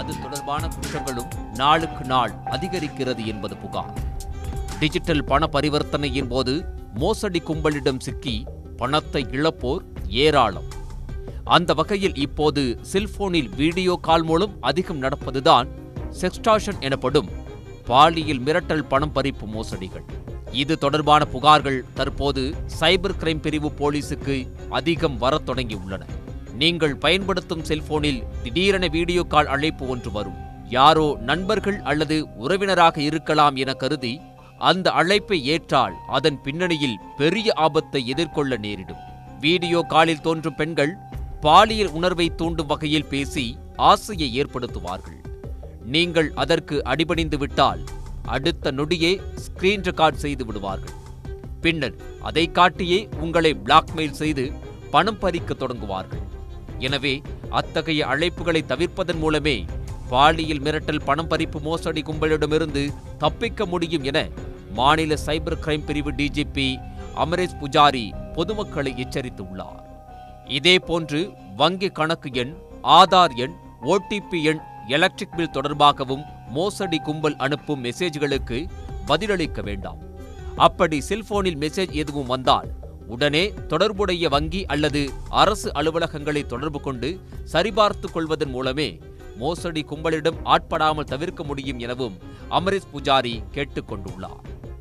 அது தொடர்பான குற்றங்களும் நாளுக்கு நாள் அதிகரிக்கிறது என்பது புகார். டிஜிட்டல் பண பரிவர்த்தனையின் போது மோசடி கும்பலிடம் சிக்கி பணத்தை இழப்போர் ஏராளம். அந்த வகையில் இப்போது செல்போனில் வீடியோ கால் மூலம் அதிகம் நடப்பதுதான் செக்ஸ்டார்ஷன் எனப்படும் பாலியல் மிரட்டல் பணம் பறிப்பு மோசடிகள். இது தொடர்பான புகார்கள் தற்போது சைபர் கிரைம் பிரிவு போலீசுக்கு அதிகம் வரத் தொடங்கியுள்ளன. நீங்கள் பயன்படுத்தும் செல்போனில் திடீரென வீடியோ கால் அழைப்பு ஒன்று வரும். யாரோ நண்பர்கள் அல்லது உறவினராக இருக்கலாம் என கருதி அந்த அழைப்பை ஏற்றால் அதன் பின்னணியில் பெரிய ஆபத்தை எதிர்கொள்ள நேரிடும். வீடியோ காலில் தோன்றும் பெண்கள் பாலியல் உணர்வை தூண்டும் வகையில் பேசி ஆசையை ஏற்படுத்துவார்கள். நீங்கள் அதற்கு அடிபணிந்து விட்டால் அடுத்த நொடியே ஸ்கிரீன் ரெக்கார்ட் செய்து விடுவார்கள். பின்னர் அதை காட்டியே உங்களை பிளாக்மெயில் செய்து பணம் பறிக்க தொடங்குவார்கள். எனவே அத்தகைய அழைப்புகளை தவிர்ப்பதன் மூலமே பாலியல் மிரட்டல் பணம் பறிப்பு மோசடி கும்பலிடமிருந்து தப்பிக்க முடியும் என மாநில சைபர் கிரைம் பிரிவு டிஜிபி அமரேஷ் புஜாரி பொதுமக்களை எச்சரித்துள்ளார். இதேபோன்று வங்கி கணக்கு எண், ஆதார் எண், ஓடிபி எண், எலக்ட்ரிக் பில் தொடர்பாகவும் மோசடி கும்பல் அனுப்பும் மெசேஜ்களுக்கு பதிலளிக்க வேண்டாம். அப்படி செல்போனில் மெசேஜ் எதுவும் வந்தால் உடனே தொடர்புடைய வங்கி அல்லது அரசு அலுவலகங்களை தொடர்பு கொண்டு சரிபார்த்துக் கொள்வதன் மூலமே மோசடி கும்பலிடம் ஆட்படாமல் தவிர்க்க முடியும் எனவும் அமரேஷ் புஜாரி கேட்டுக் கொண்டுள்ளார்.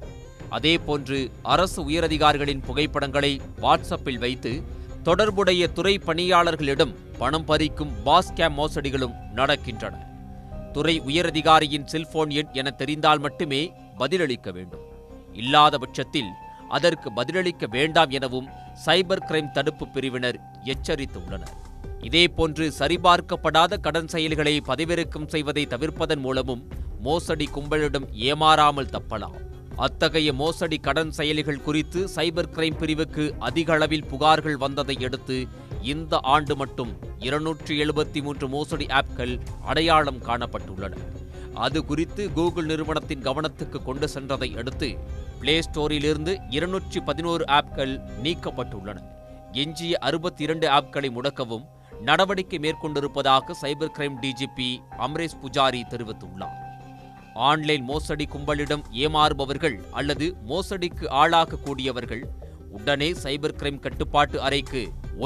அதேபோன்று அரசு உயரதிகாரிகளின் புகைப்படங்களை வாட்ஸ்அப்பில் வைத்து தொடர்புடைய துறை பணியாளர்களிடம் பணம் பறிக்கும் பாஸ்கேம் மோசடிகளும் நடக்கின்றன. துறை உயரதிகாரியின் செல்போன் எண் என தெரிந்தால் மட்டுமே பதிலளிக்க வேண்டும். இல்லாத பட்சத்தில் அதற்கு பதிலளிக்க வேண்டாம் எனவும் சைபர் கிரைம் தடுப்பு பிரிவினர் எச்சரித்துள்ளனர். இதேபோன்று சரிபார்க்கப்படாத கடன் செயல்களை பதிவிறக்கம் செய்வதை தவிர்ப்பதன் மூலமும் மோசடி கும்பலிடம் ஏமாறாமல் தப்பலாம். அத்தகைய மோசடி கடன் செயலிகள் குறித்து சைபர் கிரைம் பிரிவுக்கு அதிக அளவில் புகார்கள் வந்ததை அடுத்து இந்த ஆண்டு மட்டும் 273 மோசடி ஆப்கள் அடையாளம் காணப்பட்டுள்ளன. அது குறித்து கூகுள் நிறுவனத்தின் கவனத்துக்கு கொண்டு சென்றதை அடுத்து பிளே ஸ்டோரிலிருந்து 211 ஆப்கள் நீக்கப்பட்டுள்ளன. எஞ்சிய 62 ஆப்களை முடக்கவும் நடவடிக்கை மேற்கொண்டிருப்பதாக cyber crime DGP Amaresh Pujari தெரிவித்துள்ளார். ஆன்லைன் மோசடி கும்பலிடம் ஏமாறுபவர்கள் அல்லது மோசடிக்கு ஆளாகக்கூடியவர்கள் உடனே சைபர் கிரைம் கட்டுப்பாட்டு அறைக்கு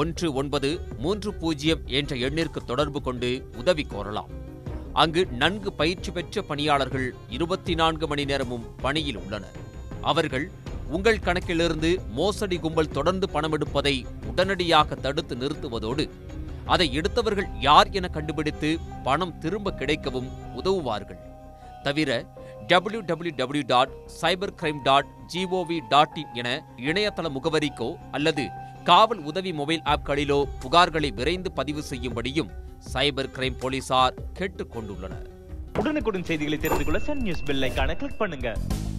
1930 என்ற எண்ணிற்கு தொடர்பு கொண்டு உதவி கோரலாம். அங்கு நன்கு பயிற்சி பெற்ற பணியாளர்கள் 24 மணி நேரமும் பணியில் உள்ளனர். அவர்கள் உங்கள் கணக்கிலிருந்து மோசடி கும்பல் தொடர்ந்து பணம் எடுப்பதை உடனடியாக தடுத்து நிறுத்துவதோடு அதை எடுத்தவர்கள் யார் என கண்டுபிடித்து பணம் திரும்ப கிடைக்கவும் உதவுவார்கள். தவிர www.cybercrime.gov.in என இணையதள முகவரிக்கோ அல்லது காவல் உதவி மொபைல் ஆப்களிலோ புகார்களை விரைந்து பதிவு செய்யும்படியும் சைபர் கிரைம் போலீசார் கேட்டுக் கொண்டுள்ளனர். உடனுக்குடன் செய்திகளை தெரிந்து கொள்ள சன் நியூஸ் பெல் ஐகானை கிளிக் பண்ணுங்க.